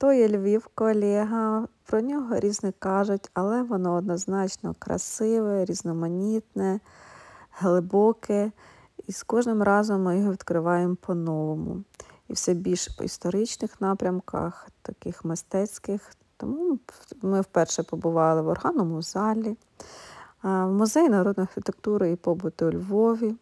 То є Львів, колега, про нього різне кажуть, але воно однозначно красиве, різноманітне, глибоке. І з кожним разом ми його відкриваємо по-новому. І все більше по історичних напрямках, таких мистецьких. Тому ми вперше побували в органному залі, в музеї народної архітектури і побуту у Львові.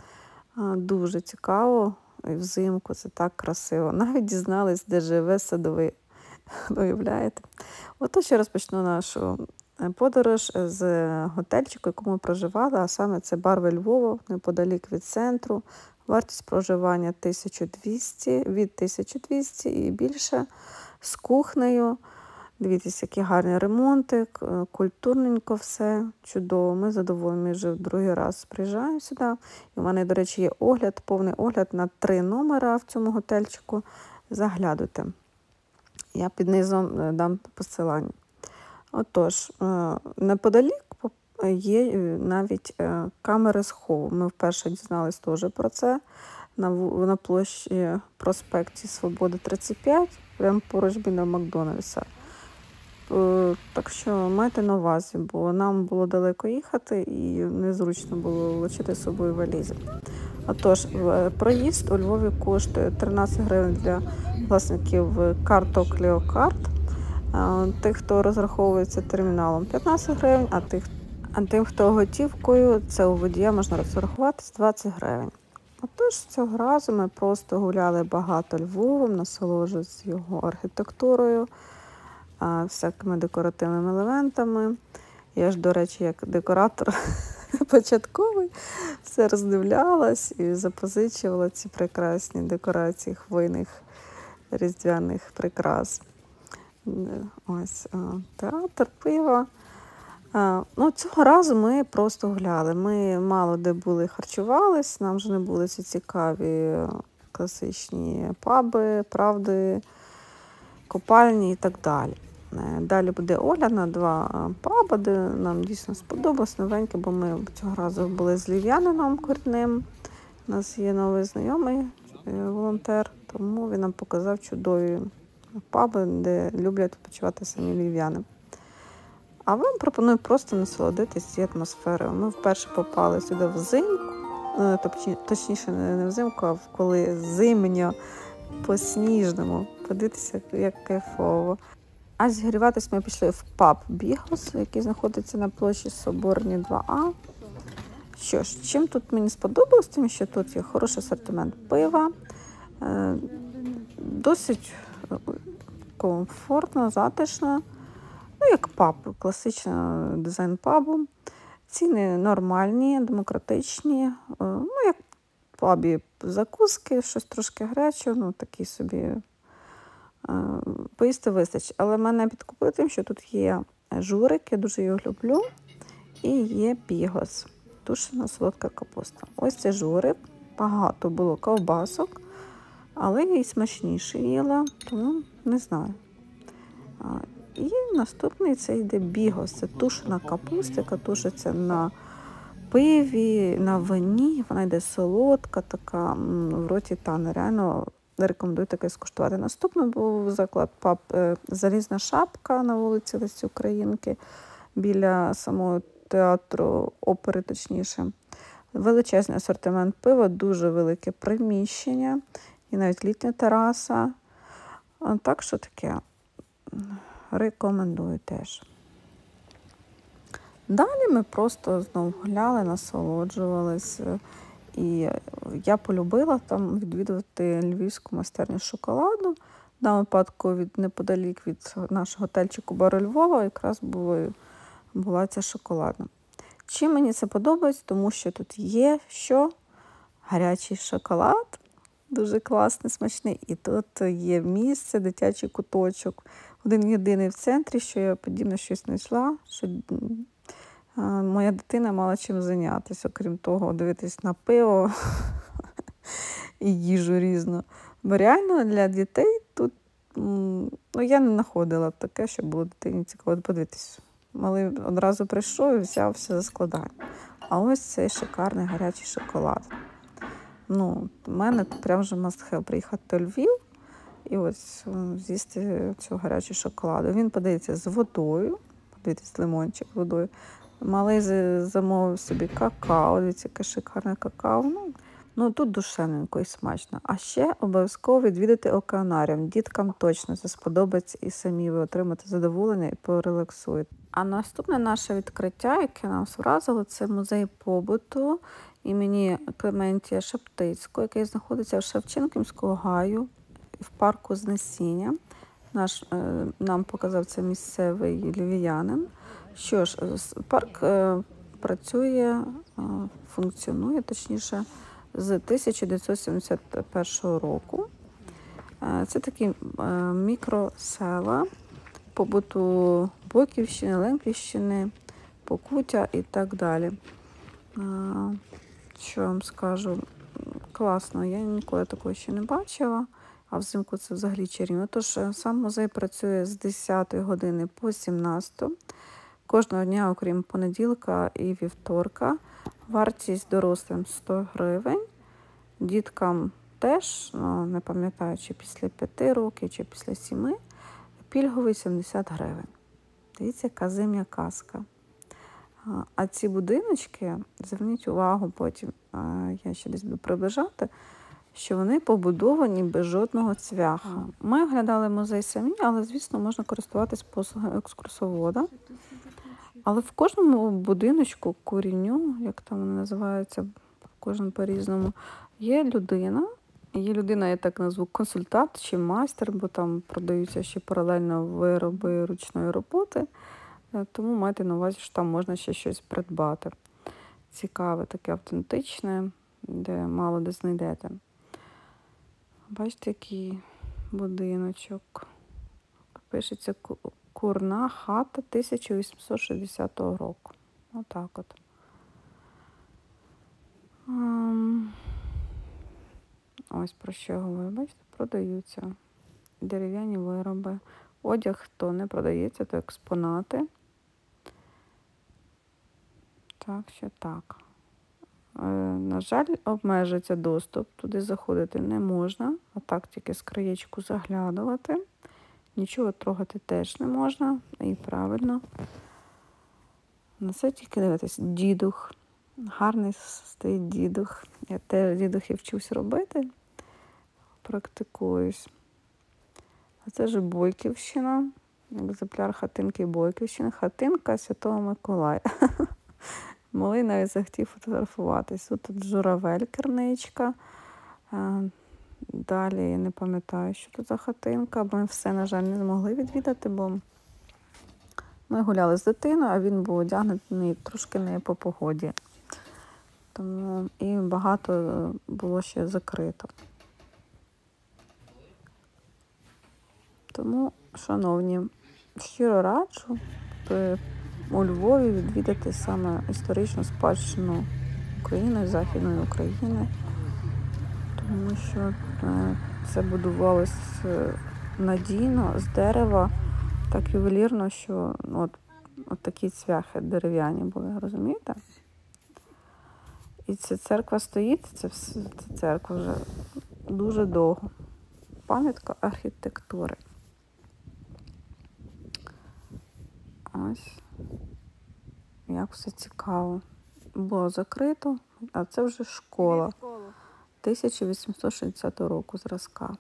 Дуже цікаво, і взимку це так красиво. Навіть дізнались, де живе Садовий. Уявляєте? Отож я розпочну нашу подорож з готельчику, яку ми проживали, а саме це Барви Львова, неподалік від центру. Вартість проживання 1200, від 1200 і більше, з кухнею. Дивіться, які гарні ремонти, культурненько все, чудово. Ми задоволені, вже в другий раз приїжджаємо сюди. І у мене, до речі, є огляд, повний огляд на 3 номера в цьому готельчику. Заглядуйте. Я під низом дам посилання. Отож, неподалік є навіть камери схову. Ми вперше дізнались теж про це на площі проспекті Свободи 35, прямо поруч біля Макдональдса. Так що майте на увазі, бо нам було далеко їхати і незручно було влучити з собою валізи. Отож, проїзд у Львові коштує 13 гривень для власників карток Леокарт, тих, хто розраховується терміналом 15 гривень, а тим, хто готівкою, це у водія можна розрахуватись 20 гривень. Отож, цього разу ми просто гуляли багато Львовом, насолоджувалися його архітектурою, всякими декоративними елементами. Я ж, до речі, як декоратор початковий, все роздивлялась і запозичувала ці прекрасні декорації хвойних різдвяних прикрас. Ось театр, пиво. Цього разу ми просто гуляли. Ми мало де були харчувались, нам вже не були ці цікаві класичні паби, правди, купальні і так далі. Далі буде огляд на 2 паби, де нам дійсно сподобалось, новеньке, бо ми цього разу були з львів'янином корінним. У нас є новий знайомий волонтер, тому він нам показав чудові паби, де люблять відпочивати самі львів'яни. А вам пропоную просто насолодитись цією атмосферою. Ми вперше попали сюди взимку, точніше не взимку, а коли зимньо, по-сніжному. Подивіться, як кайфово. А зігріватись ми пішли в паб Бігос, який знаходиться на площі Соборній 2А. Що ж, чим тут мені сподобалось, тим, що тут є хороший асортимент пива, досить комфортно, затишно, як паб, класичний дизайн пабу. Ціни нормальні, демократичні, як в пабі закуски, щось трошки гаряче, такий собі поїсти вистачить. Але мене підкупили тим, що тут є журик, я дуже його люблю, і є бігос, тушена солодка капуста. Ось це журик, багато було ковбасок, але я і смачніше їла, тому не знаю. І наступний це йде бігос, це тушена капуста, яка тушиться на пиві, на вині, вона йде солодка, така, в роті тане, реально рекомендую таке скуштувати. Наступний був заклад паб «Залізна шапка» на вулиці Лесі Українки, біля самого театру опери, точніше. Величезний асортимент пива, дуже велике приміщення і навіть літня тераса. Так що таке, рекомендую теж. Далі ми просто знову гуляли, насолоджувалися. І я полюбила там відвідувати львівську майстерню шоколаду. На випадку неподалік від нашого готельчику Барви Львова якраз була ця шоколадна. Чим мені це подобається? Тому що тут є гарячий шоколад, дуже класний, смачний. І тут є місце, дитячий куточок. Один-єдиний в центрі, що я подібне щось знайшла, що моя дитина мала чим зайнятися, окрім того, дивитись на пиво і їжу різну. Бо реально для дітей тут, я не знаходила таке, щоб було дитині цікаво подивитись. Малий одразу прийшов і взявся за складання. А ось цей шикарний гарячий шоколад. В мене прям вже must have приїхати у Львів і ось з'їсти цю гарячу шоколаду. Він подається з водою, подивіться, лимончик з водою. Малий замовив собі какао, дивіться, яке шикарне какао. Ну, тут душевненько і смачно. А ще обов'язково відвідати океанаріум. Діткам точно це сподобається і самі ви отримаєте задоволення і порелаксуєте. А наступне наше відкриття, яке нас вразило, це музей побуту імені Клементія Шептицького, який знаходиться в Шевченківському гаю в парку Знесіння. Нам показав це місцевий львів'янин. Що ж, парк працює, функціонує, точніше, з 1971 року. Це такі мікросела побуту Бойківщини, Лемківщини, Покуття і так далі. Що вам скажу? Класно, я ніколи такого ще не бачила, а взимку це взагалі чарівно. Тож сам музей працює з 10 години по 17. Кожного дня, окрім понеділка і вівторка. Вартість дорослим 100 гривень, діткам теж, не пам'ятаю, чи після 5 років, чи після 7, пільговий 70 гривень. Дивіться, яка зимня казка. А ці будиночки, зверніть увагу потім, я ще десь буду приближати, що вони побудовані без жодного цвяха. Ми оглядали музей самі, але, звісно, можна користуватись послугою екскурсовода. Але в кожному будиночку, курінню, як там вони називаються, кожен по-різному, є людина. Є людина, я так назву, консультант чи майстер, бо там продаються ще паралельно вироби ручної роботи. Тому майте на увазі, що там можна ще щось придбати. Цікаве, таке автентичне, де мало де знайдете. Бачите, який будиночок. Пишеться Курна хата 1860 року. Отак от. Ось про що я говорю. Бачите, продаються дерев'яні вироби. Одяг, то не продається, то експонати. Так, що так. На жаль, обмежується доступ. Туди заходити не можна. А так тільки з краєчку заглядувати. Нічого трогати теж не можна. І правильно. На це тільки дивитись. Дідух. Гарний стоїть дідух. Я теж дідухи вчусь робити. Практикуюсь. А це ж Бойківщина. Екземпляр хатинки Бойківщини. Хатинка Святого Миколая. Малий навіть захотів фотографуватись. Тут журавель, керничка. Далі я не пам'ятаю, що тут за хатинка. Ми все, на жаль, не змогли відвідати, бо ми гуляли з дитиною, а він був одягнений трошки не по погоді. Тому і багато було ще закрито. Тому, шановні, щиро раджу у Львові відвідати саме історичну спадщину України, Західної України, тому що це будувалось надійно, з дерева, так ювелірно, що от такі цвяхи дерев'яні були, розумієте? І ця церква стоїть, ця церква вже дуже довго. Пам'ятка архітектури. Ось. Як все цікаво. Було закрито, а це вже школа. 1860 року зразка.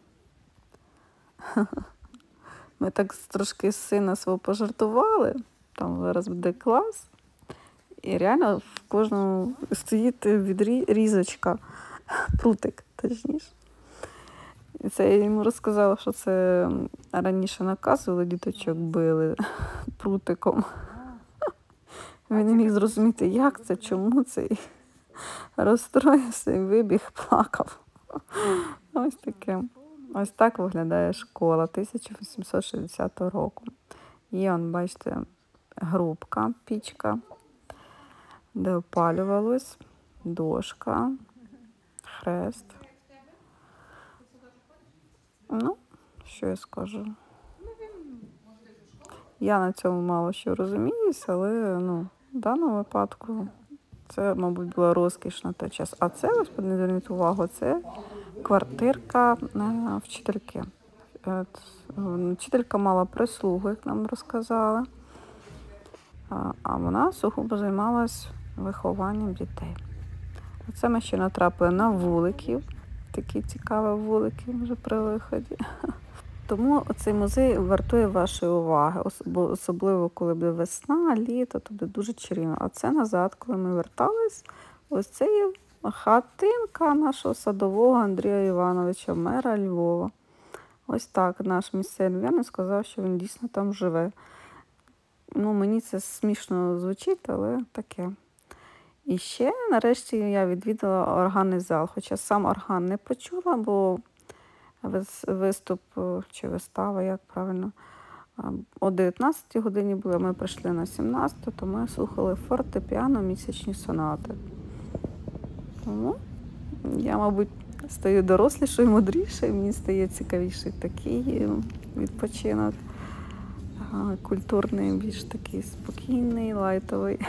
Ми так трошки з сина свого пожартували. Там зараз буде клас. І реально в кожному стоїть різочка. Прутик, точніше. І це я йому розказала, що це раніше наказували, діточок били прутиком. Він не міг зрозуміти, як це, чому це. І розстроївся і вибіг, плакав. Ось таке. Ось так виглядає школа 1860 року. Є, бачите, грубка, пічка, де опалювалось, дошка, хрест. Ну, що я скажу? Я на цьому мало що розуміюсь, але в даному випадку це, мабуть, була розкіш на той час. А це, ось, не зверніть увагу, це квартирка вчительки. Вчителька мала прислугу, як нам розказали, а вона сугубо займалась вихованням дітей. Це ми ще натрапили на вуликів, такі цікаві вулики вже при виході. Тому цей музей вартує вашої уваги, особливо коли буде весна, літо, то буде дуже чарівно. А це назад, коли ми вертались, ось це є хатинка нашого садового Андрія Івановича, мера Львова. Ось так наш місцевий львів'янин сказав, що він дійсно там живе. Мені це смішно звучить, але таке. І ще, нарешті, я відвідала органний зал, хоча сам орган не почула, бо виступ чи вистава, як правильно, о 19 годині була, ми прийшли на 17, то ми слухали фортепіано місячні сонати. Тому я, мабуть, стаю дорослішою, мудрішою, мені стає цікавіший такий відпочинок, культурний, більш такий спокійний, лайтовий.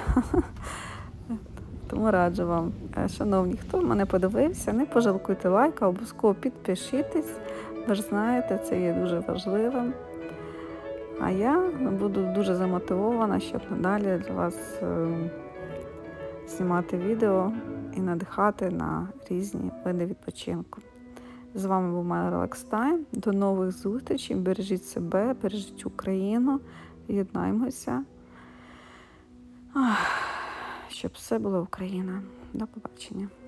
Тому раджу вам, шановні, хто мене подивився, не пожалкуйте лайка, обов'язково підпишіться. Ви ж знаєте, це є дуже важливим. А я буду дуже замотивована, щоб надалі для вас знімати відео і надихати на різні види відпочинку. З вами був My Relax Time. До нових зустрічей. Бережіть себе, бережіть Україну, єднаймося, щоб все була Україна. До побачення.